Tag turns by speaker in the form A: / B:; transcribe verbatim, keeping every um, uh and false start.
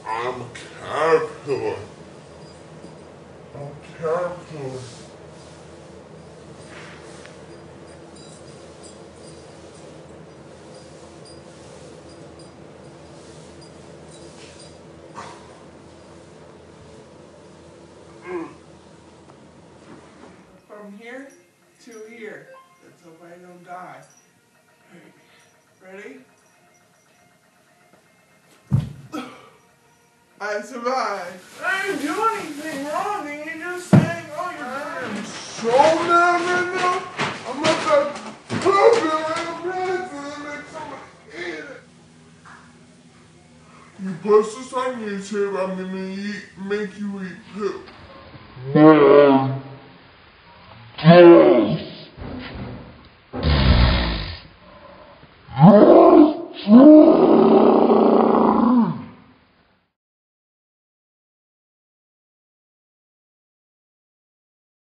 A: I'm a caterpillar. I'm a caterpillar. From here to here. Let's hope I don't die. Ready? I survived. I didn't do anything wrong, and you're just saying, oh, you're I am so mad right now. I'm about to poop it like a medicine and make somebody eat it. You post this on YouTube, I'm gonna eat, make you eat poop.